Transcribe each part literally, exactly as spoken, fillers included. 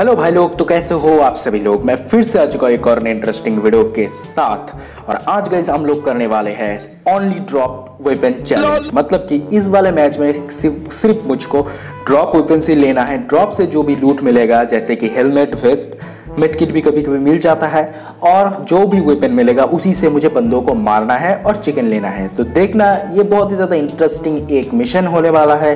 Hello भाई लोग, तो कैसे हो आप सभी लोग। मैं फिर से आ चुका एक और इंटरेस्टिंग वीडियो के साथ। और आज गाइस हम लोग करने वाले हैं ओनली ड्रॉप वेपन चैलेंज। मतलब कि इस वाले मैच में सिर्फ सिर्फ मुझको ड्रॉप वेपन से लेना है। ड्रॉप से जो भी लूट मिलेगा, जैसे कि हेलमेट, वेस्ट, मेड किट भी कभी कभी मिल जाता है, और जो भी वेपन मिलेगा उसी से मुझे बंदों को मारना है और चिकन लेना है। तो देखना, ये बहुत ही ज़्यादा इंटरेस्टिंग एक मिशन होने वाला है।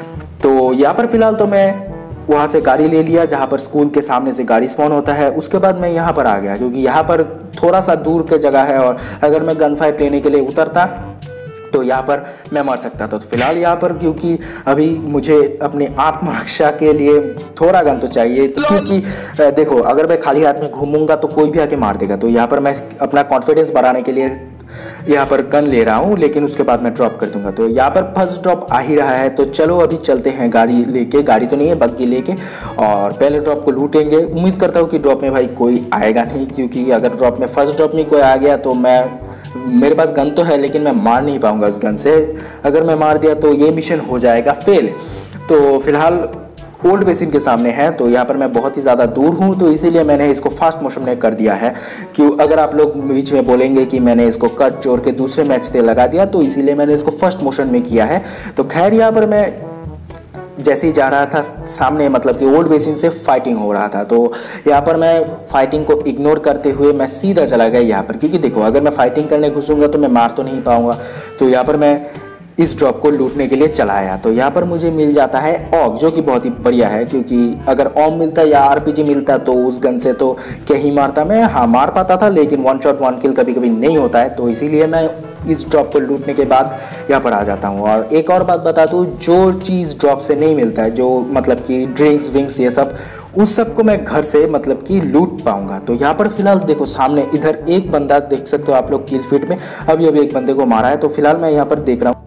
तो यहाँ पर फिलहाल तो मैं वहाँ से गाड़ी ले लिया, जहाँ पर स्कूल के सामने से गाड़ी स्पॉन होता है। उसके बाद मैं यहाँ पर आ गया, क्योंकि यहाँ पर थोड़ा सा दूर की जगह है, और अगर मैं गन फाइट लेने के लिए उतरता तो यहाँ पर मैं मर सकता था। तो फिलहाल यहाँ पर क्योंकि अभी मुझे अपनी आत्मरक्षा के लिए थोड़ा गन तो चाहिए, तो क्योंकि देखो अगर मैं खाली हाथ में घूमूंगा तो कोई भी आके मार देगा। तो यहाँ पर मैं अपना कॉन्फिडेंस बढ़ाने के लिए यहाँ पर गन ले रहा हूँ, लेकिन उसके बाद मैं ड्रॉप कर दूंगा। तो यहाँ पर फर्स्ट ड्रॉप आ ही रहा है, तो चलो अभी चलते हैं गाड़ी लेके। गाड़ी तो नहीं है, बग्गी लेके, और पहले ड्रॉप को लूटेंगे। उम्मीद करता हूँ कि ड्रॉप में भाई कोई आएगा नहीं, क्योंकि अगर ड्रॉप में फर्स्ट ड्रॉप में कोई आ गया तो मैं मेरे पास गन तो है लेकिन मैं मार नहीं पाऊंगा उस गन से। अगर मैं मार दिया तो ये मिशन हो जाएगा फेल। तो फिलहाल ओल्ड बेसिन के सामने है, तो यहाँ पर मैं बहुत ही ज़्यादा दूर हूँ, तो इसीलिए मैंने इसको फास्ट मोशन में कर दिया है। क्यों, अगर आप लोग बीच में बोलेंगे कि मैंने इसको कट जोड़ के दूसरे मैच से लगा दिया, तो इसीलिए मैंने इसको फर्स्ट मोशन में किया है। तो खैर यहाँ पर मैं जैसे ही जा रहा था सामने, मतलब कि ओल्ड बेसिन से फाइटिंग हो रहा था, तो यहाँ पर मैं फाइटिंग को इग्नोर करते हुए मैं सीधा चला गया यहाँ पर। क्योंकि देखो अगर मैं फाइटिंग करने घुसूंगा तो मैं मार तो नहीं पाऊंगा। तो यहाँ पर मैं इस ड्रॉप को लूटने के लिए चला आया। तो यहाँ पर मुझे मिल जाता है ऑग, जो कि बहुत ही बढ़िया है, क्योंकि अगर ऑग मिलता या आरपीजी मिलता तो उस गन से तो क्या ही मारता मैं। हाँ, मार पाता था, लेकिन वन शॉट वन किल कभी कभी नहीं होता है। तो इसीलिए मैं इस ड्रॉप को लूटने के बाद यहाँ पर आ जाता हूँ। और एक और बात बता दूँ, जो चीज़ ड्रॉप से नहीं मिलता है, जो मतलब कि ड्रिंक्स विंक्स ये सब, उस सब को मैं घर से मतलब कि लूट पाऊंगा। तो यहाँ पर फिलहाल देखो सामने इधर एक बंदा देख सकते हो आप लोग किल फीड में, अभी अभी एक बंदे को मारा है। तो फिलहाल मैं यहाँ पर देख रहा हूँ,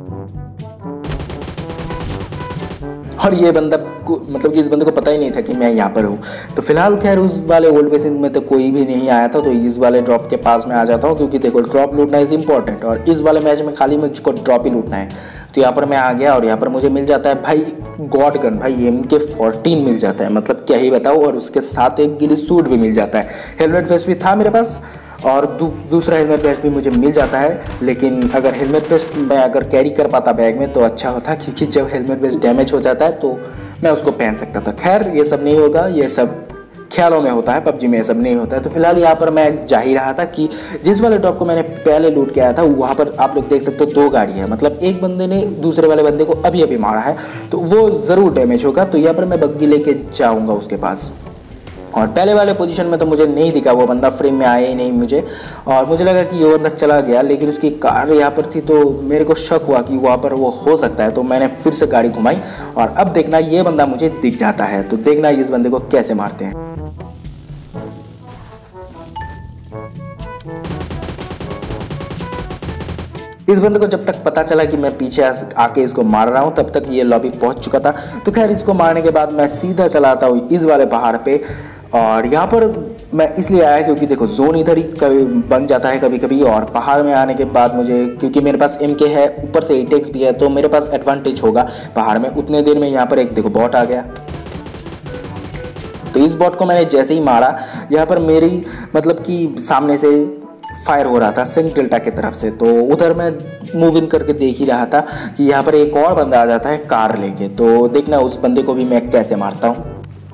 और ये बंदा को मतलब कि इस बंदे को पता ही नहीं था कि मैं यहाँ पर हूँ। तो फिलहाल खैर उस वाले ओल्ड बेसिन में तो कोई भी नहीं आया था, तो इस वाले ड्रॉप के पास में आ जाता हूँ, क्योंकि देखो ड्रॉप लूटना इज इंपॉर्टेंट, और इस वाले मैच में खाली मुझको ड्रॉप ही लूटना है। तो यहाँ पर मैं आ गया, और यहाँ पर मुझे मिल जाता है भाई गॉड गन, भाई एम के फोर्टीन मिल जाता है, मतलब क्या ही बताऊँ। और उसके साथ एक गिली सूट भी मिल जाता है। हेलमेट वेस्ट भी था मेरे पास, और दू, दूसरा हेलमेट वेस्ट भी मुझे मिल जाता है। लेकिन अगर हेलमेट वेस्ट मैं अगर कैरी कर पाता बैग में तो अच्छा होता, क्योंकि जब हेलमेट वेस्ट डैमेज हो जाता है तो मैं उसको पहन सकता था। खैर ये सब नहीं होगा, ये सब ख्यालों में होता है, पबजी में ये सब नहीं होता है। तो फिलहाल यहाँ पर मैं जा ही रहा था कि जिस वाले ड्रॉप को मैंने पहले लूट के आया था, वहाँ पर आप लोग देख सकते हो दो गाड़ी है, मतलब एक बंदे ने दूसरे वाले बंदे को अभी अभी मारा है, तो वो ज़रूर डैमेज होगा। तो यहाँ पर मैं बग्गी लेके जाऊँगा उसके पास। और पहले वाले पोजीशन में तो मुझे नहीं दिखा वो बंदा, फ्रेम में आया ही नहीं मुझे, और मुझे लगा कि ये बंदा चला गया, लेकिन उसकी कार यहाँ पर थी, तो मेरे को शक हुआ कि वहाँ पर वो हो सकता है। तो मैंने फिर से गाड़ी घुमाई, और अब देखना ये बंदा मुझे दिख जाता है। तो देखना इस बंदे को कैसे मारते हैं। इस बंदे को जब तक पता चला कि मैं पीछे आके इसको मार रहा हूँ, तब तक ये लॉबी पहुँच चुका था। तो खैर इसको मारने के बाद मैं सीधा चलाता हूँ इस वाले पहाड़ पे, और यहाँ पर मैं इसलिए आया क्योंकि देखो जोन इधर ही कभी बन जाता है कभी कभी, और पहाड़ में आने के बाद मुझे, क्योंकि मेरे पास एम के है, ऊपर से एट एक्स भी है, तो मेरे पास एडवांटेज होगा पहाड़ में। उतने देर में यहाँ पर एक देखो बॉट आ गया। तो इस बॉट को मैंने जैसे ही मारा, यहाँ पर मेरी मतलब कि सामने से फायर हो रहा था सिंह डेल्टा की तरफ से, तो उधर मैं मूव इन करके देख ही रहा था कि यहाँ पर एक और बंदा आ जाता है कार लेके। तो देखना उस बंदे को भी मैं कैसे मारता हूँ।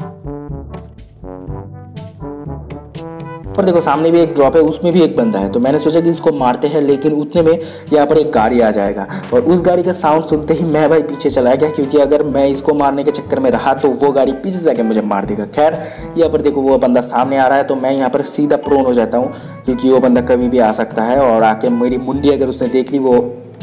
पर देखो सामने भी एक ड्रॉप है, उसमें भी एक बंदा है। तो मैंने सोचा कि इसको मारते हैं, लेकिन उतने में यहाँ पर एक गाड़ी आ जाएगा, और उस गाड़ी का साउंड सुनते ही मैं भाई पीछे चला गया, क्योंकि अगर मैं इसको मारने के चक्कर में रहा तो वो गाड़ी पीछे से आके मुझे मार देगा। खैर यहाँ पर देखो वो बंदा सामने आ रहा है, तो मैं यहाँ पर सीधा प्रोन हो जाता हूँ, क्योंकि वो बंदा कभी भी आ सकता है, और आके मेरी मुंडी अगर उसने देख ली, वो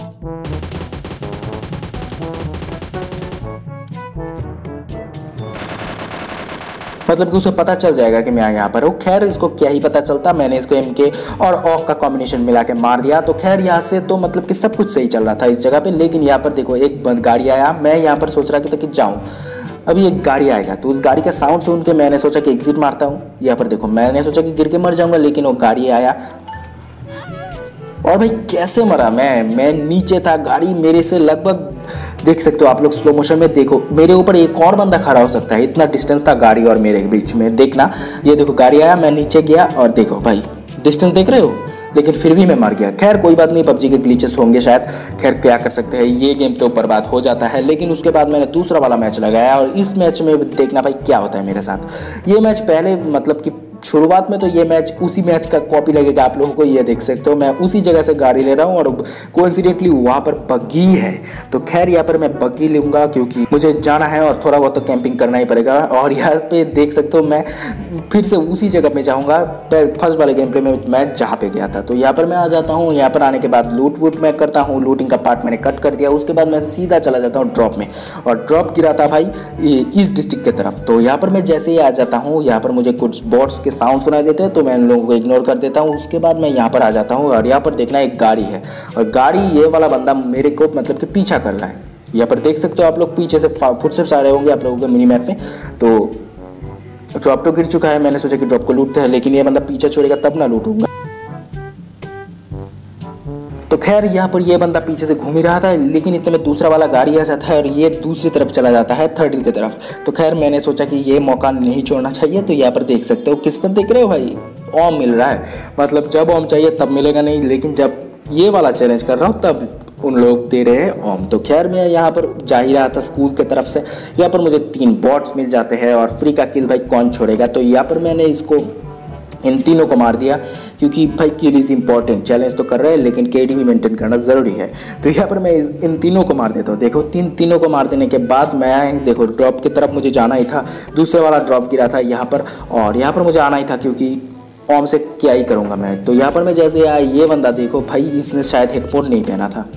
मतलब कि उसे पता चल जाएगा कि मैं यहाँ पर हूँ। खैर इसको क्या ही पता चलता, मैंने इसको एम के और ऑक का कॉम्बिनेशन मिला के मार दिया। तो खैर यहाँ से तो मतलब कि सब कुछ सही चल रहा था इस जगह पे, लेकिन यहाँ पर देखो एक बंद गाड़ी आया। मैं यहाँ पर सोच रहा था कि जाऊँ, अभी एक गाड़ी आएगा, तो उस गाड़ी का साउंड सुन के मैंने सोचा कि एग्जिट मारता हूँ। यहाँ पर देखो मैंने सोचा कि गिर के मर जाऊँगा, लेकिन वो गाड़ी आया, और भाई कैसे मरा मैं मैं नीचे था, गाड़ी मेरे से लगभग देख सकते हो आप लोग स्लो मोशन में, देखो मेरे ऊपर एक और बंदा खड़ा हो सकता है, इतना डिस्टेंस था गाड़ी और मेरे बीच में। देखना ये देखो गाड़ी आया, मैं नीचे गया और देखो भाई डिस्टेंस देख रहे हो, लेकिन फिर भी मैं मर गया। खैर कोई बात नहीं, पबजी के ग्लिचेस होंगे शायद, खैर क्या कर सकते हैं, ये गेम तो बर्बाद हो जाता है। लेकिन उसके बाद मैंने दूसरा वाला मैच लगाया और इस मैच में देखना भाई क्या होता है मेरे साथ। ये मैच पहले मतलब कि शुरुआत में तो ये मैच उसी मैच का कॉपी लगेगा आप लोगों को, ये देख सकते हो मैं उसी जगह से गाड़ी ले रहा हूँ और कोइंसिडेंटली वहाँ पर बग्गी है। तो खैर यहाँ पर मैं बग्गी लूँगा क्योंकि मुझे जाना है और थोड़ा बहुत तो कैंपिंग करना ही पड़ेगा। और यहाँ पे देख सकते हो मैं फिर से उसी जगह पे जाऊँगा फर्स्ट वाले गेम प्ले में मैं जहाँ पे गया था। तो यहाँ पर मैं आ जाता हूँ, यहाँ पर आने के बाद लूट वूट मैं करता हूँ, लूटिंग का पार्ट मैंने कट कर दिया। उसके बाद मैं सीधा चला जाता हूँ ड्रॉप में, और ड्रॉप गिरा था भाई ईस्ट डिस्ट्रिक्ट की तरफ। तो यहाँ पर मैं जैसे ही आ जाता हूँ, यहाँ पर मुझे कुछ बॉट्स साउंड सुनाई देते हैं तो मैं इन लोगों को इग्नोर कर देता हूँ। उसके बाद मैं यहाँ पर आ जाता हूँ और यहाँ पर देखना एक गाड़ी है, और गाड़ी ये वाला बंदा मेरे को मतलब कि पीछा कर रहा है। यहाँ पर देख सकते हो आप लोग पीछे से फुटस्टेप्स आ रहे होंगे आप लोगों के मिनी मैप में। तो ड्रॉप तो गिर चुका है, मैंने सोचा कि ड्रॉप को लूटते हैं, लेकिन ये बंदा पीछे छोड़ेगा तब ना लूटूंगा। तो खैर यहाँ पर ये बंदा पीछे से घूम ही रहा था, लेकिन इतने में दूसरा वाला गाड़ी आ जाता है और ये दूसरी तरफ चला जाता है थर्ड हिल की तरफ। तो खैर मैंने सोचा कि ये मौका नहीं छोड़ना चाहिए। तो यहाँ पर देख सकते हो किस्मत देख रहे हो भाई, ओम मिल रहा है। मतलब जब ओम चाहिए तब मिलेगा नहीं, लेकिन जब ये वाला चैलेंज कर रहा हूँ तब उन लोग दे रहे हैं ओम। तो खैर मैं यहाँ पर जा ही रहा था स्कूल की तरफ से, यहाँ पर मुझे तीन बॉट्स मिल जाते हैं और फ्री का किल भाई कौन छोड़ेगा। तो यहाँ पर मैंने इसको इन तीनों को मार दिया क्योंकि भाई किल इज़ इंपॉर्टेंट, चैलेंज तो कर रहे हैं लेकिन केडी भी मेंटेन करना ज़रूरी है। तो यहाँ पर मैं इन तीनों को मार देता हूँ। देखो तीन तीनों को मार देने के बाद मैं देखो ड्रॉप की तरफ मुझे जाना ही था, दूसरे वाला ड्रॉप गिरा था यहाँ पर, और यहाँ पर मुझे आना ही था क्योंकि ओम से क्या ही करूँगा मैं। तो यहाँ पर मैं जैसे आया, ये बंदा देखो भाई इसने शायद हेडफोन नहीं पहना था।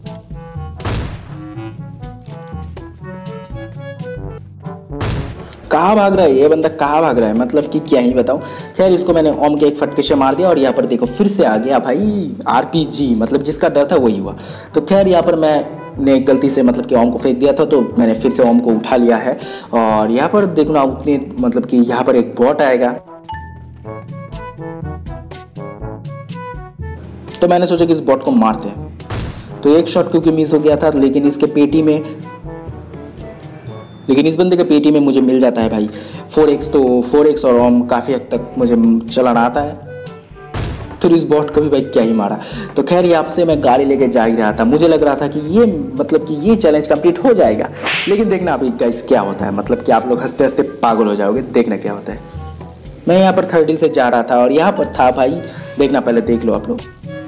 कहाँ भाग रहा है ये बंदा, कहाँ भाग रहा है, मतलब कि क्या ही बताऊँ। खैर इसको मैंने ओम के एक फटके से मार दिया और यहाँ पर देखो फिर से आ गया भाई आरपीजी, मतलब जिसका डर था वही हुआ। तो खैर यहाँ पर मैं ने गलती से मतलब कि ओम को फेंक दिया था, तो मैंने फिर से ओम को उठा लिया है। और यहाँ पर देखना उतनी मतलब कि यहाँ पर एक बॉट आएगा, तो मैंने सोचा कि इस बॉट को मारते हैं। तो एक शॉट क्योंकि मिस हो गया था, लेकिन इसके पेटी में लेकिन इस बंदे के पेटी में मुझे मिल जाता है भाई फोर एक्स। तो फोर एक्स और ओम काफ़ी हद तक मुझे चलाना आता है। तो इस बॉट को भी भाई क्या ही मारा। तो खैर यहाँ से मैं गाड़ी लेके जा ही रहा था, मुझे लग रहा था कि ये मतलब कि ये चैलेंज कंप्लीट हो जाएगा। लेकिन देखना अभी गाइस क्या होता है, मतलब कि आप लोग हंसते हंसते पागल हो जाओगे, देखना क्या होता है। मैं यहाँ पर थर्ड हिल से जा रहा था और यहाँ पर था भाई, देखना पहले देख लो आप लोग,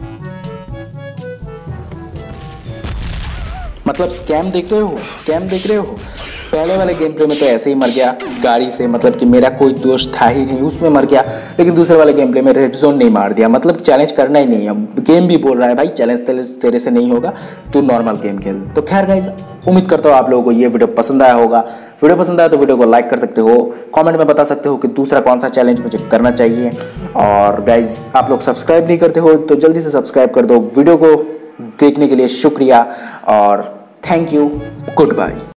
मतलब स्कैम देख रहे हो, स्कैम देख रहे हो। पहले वाले गेम प्ले में तो ऐसे ही मर गया गाड़ी से, मतलब कि मेरा कोई दोस्त था ही नहीं उसमें मर गया। लेकिन दूसरे वाले गेम प्ले में रेड जोन नहीं मार दिया, मतलब चैलेंज करना ही नहीं है। गेम भी बोल रहा है भाई चैलेंज तेरे से नहीं होगा, तू नॉर्मल गेम खेल। तो खैर गाइज उम्मीद करता हूँ आप लोगों को ये वीडियो पसंद आया होगा। वीडियो पसंद आया तो वीडियो को लाइक कर सकते हो, कमेंट में बता सकते हो कि दूसरा कौन सा चैलेंज मुझे करना चाहिए। और गाइज आप लोग सब्सक्राइब नहीं करते हो तो जल्दी से सब्सक्राइब कर दो। वीडियो को देखने के लिए शुक्रिया और थैंक यू, गुड बाय।